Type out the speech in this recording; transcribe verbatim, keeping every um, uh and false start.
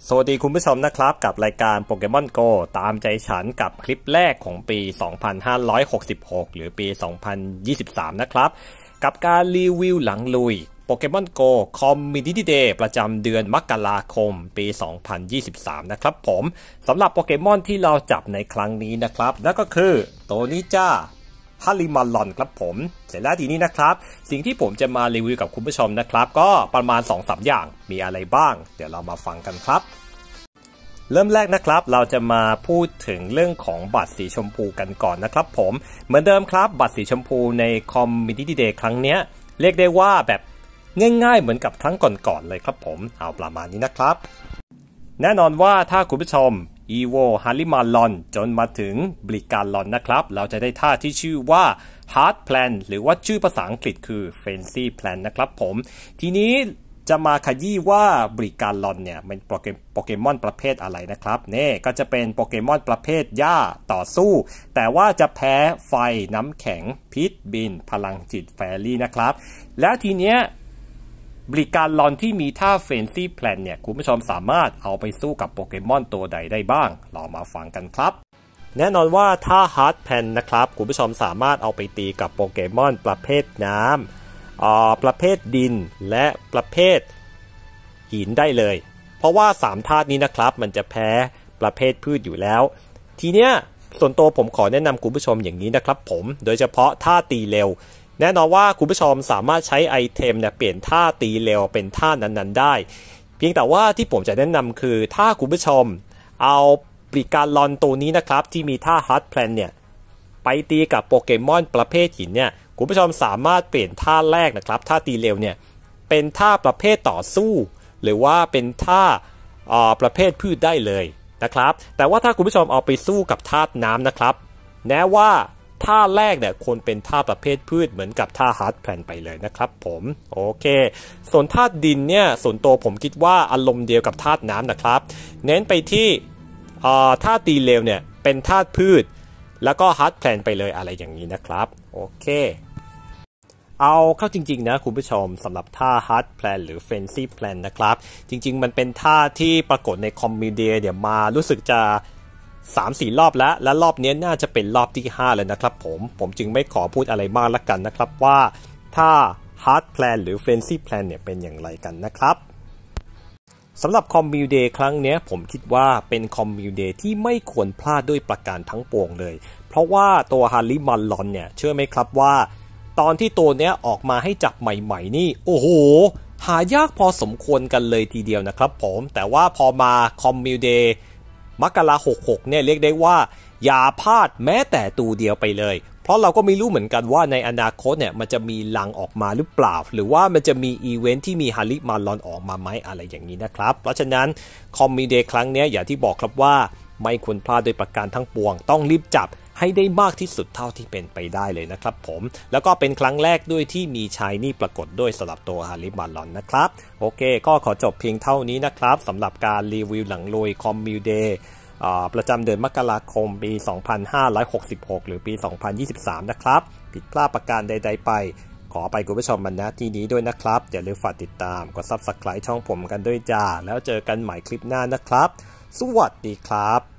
สวัสดีคุณผู้ชมนะครับกับรายการโปเกมอน โก ตามใจฉันกับคลิปแรกของปี สองพันห้าร้อยหกสิบหก หรือปี สองพันยี่สิบสาม นะครับกับการรีวิวหลังลุยโปเกมอน โก Community Day ประจำเดือนมกราคมปี สองพันยี่สิบสาม นะครับผมสำหรับโปเกมอนที่เราจับในครั้งนี้นะครับนั่นก็คือตัวนี้จ้าฮาริมารอนครับผมเสร็จแล้วทีนี้นะครับสิ่งที่ผมจะมารีวิวกับคุณผู้ชมนะครับก็ประมาณ สองสาม อย่างมีอะไรบ้างเดี๋ยวเรามาฟังกันครับเริ่มแรกนะครับเราจะมาพูดถึงเรื่องของบัตรสีชมพูกันก่อนนะครับผมเหมือนเดิมครับบัตรสีชมพูใน Community Day ครั้งนี้เรียกได้ว่าแบบง่ายๆเหมือนกับครั้งก่อนๆเลยครับผมเอาประมาณนี้นะครับแน่นอนว่าถ้าคุณผู้ชมอีโวฮาริมารอนจนมาถึงบริการลอนนะครับเราจะได้ท่าที่ชื่อว่า Hard Plan หรือว่าชื่อภาษาอังกฤษคือ Fancy Plan นะครับผมทีนี้จะมาขยี้ว่าบริการลอนเนี่ยเป็นโปเกโปเกมอนประเภทอะไรนะครับนี่ก็จะเป็นโปเกมอนประเภทหญ้าต่อสู้แต่ว่าจะแพ้ไฟน้ำแข็งพิษบินพลังจิตแฟรี่นะครับและทีเนี้ยบริการลอนที่มีท่า Fancy Plan เนี่ยคุณผู้ชมสามารถเอาไปสู้กับโปเกมอนตัวใดได้บ้างเรามาฟังกันครับแน่นอนว่าท่า Hard Plan นะครับคุณผู้ชมสามารถเอาไปตีกับโปเกมอนประเภทน้ำอ่าประเภทดินและประเภทหินได้เลยเพราะว่าสามธาตุนี้นะครับมันจะแพ้ประเภทพืชอยู่แล้วทีเนี้ยส่วนตัวผมขอแนะนำคุณผู้ชมอย่างนี้นะครับผมโดยเฉพาะท่าตีเร็วแน่นอนว่าคุณผู้ชมสามารถใช้ไอเทมเนี่ยเปลี่ยนท่าตีเร็วเป็นท่านั้นๆได้เพียงแต่ว่าที่ผมจะแนะนำคือถ้าคุณผู้ชมเอาบริการลอนตัวนี้นะครับที่มีท่า Hard Plan เนี่ยไปตีกับโปเกมอนประเภทหินเนี่ยคุณผู้ชมสามารถเปลี่ยนท่าแรกนะครับท่าตีเร็วเนี่ยเป็นท่าประเภทต่อสู้หรือว่าเป็นท่าประเภทพืชได้เลยนะครับแต่ว่าถ้าคุณผู้ชมเอาไปสู้กับธาตุน้ำนะครับแม้ว่าท่าแรกเนี่ยควรเป็นท่าประเภทพืชเหมือนกับท่า Hard Plan ไปเลยนะครับผมโอเคส่วนธาตุดินเนี่ยส่วนตัวผมคิดว่าอารมณ์เดียวกับธาตุน้ำนะครับเน้นไปที่ท่าตีเร็วเนี่ยเป็นธาตุพืชแล้วก็ Hard Plan ไปเลยอะไรอย่างนี้นะครับโอเคเอาเข้าจริงๆนะคุณผู้ชมสำหรับท่า Hard Plan หรือ Fancy Plan นะครับจริงๆมันเป็นท่าที่ปรากฏในคอมมิวเดียเดี๋ยวมารู้สึกจะ สามสี่ รอบแล้วและรอบนี้น่าจะเป็นรอบที่ห้าเลยนะครับผมผมจึงไม่ขอพูดอะไรมากละกันนะครับว่าท่า Hard Plan หรือ Fancy Plan เนี่ยเป็นอย่างไรกันนะครับสำหรับคอมมิวเดย์ครั้งนี้ผมคิดว่าเป็นคอมมิวเดย์ที่ไม่ควรพลาดด้วยประการทั้งปวงเลยเพราะว่าตัวฮาริมารอนเนี่ยเชื่อไหมครับว่าตอนที่ตัวเนี้ยออกมาให้จับใหม่ๆนี่โอ้โหหายากพอสมควรกันเลยทีเดียวนะครับผมแต่ว่าพอมาคอมมิวเดย์มกราคมหกสิบหกเนี่ยเรียกได้ว่าอย่าพลาดแม้แต่ตัวเดียวไปเลยเพราะเราก็ไม่รู้เหมือนกันว่าในอนาคตเนี่ยมันจะมีลังออกมาหรือเปล่าหรือว่ามันจะมีอีเวนท์ที่มีฮาริมารอนออกมาไหมอะไรอย่างนี้นะครับเพราะฉะนั้นคอมมิวเดย์ครั้งนี้อย่างที่บอกครับว่าไม่ควรพลาดโดยประการทั้งปวงต้องรีบจับให้ได้มากที่สุดเท่าที่เป็นไปได้เลยนะครับผมแล้วก็เป็นครั้งแรกด้วยที่มีชายนี่ปรากฏด้วยสำหรับตัวฮาริมารอนนะครับโอเคก็ขอจบเพียงเท่านี้นะครับสำหรับการรีวิวหลังลุยคอมมิวเดย์ประจำเดือนมกราคมปี สองพันห้าร้อยหกสิบหก หรือปี สองพันยี่สิบสาม นะครับผิดพลาดประการใดๆไปขอไปคุณผู้ชมมันณที่นี้ด้วยนะครับอย่าลืมฝากติดตามกด ซับสไครบ์ ช่องผมกันด้วยจ้าแล้วเจอกันใหม่คลิปหน้านะครับสวัสดีครับ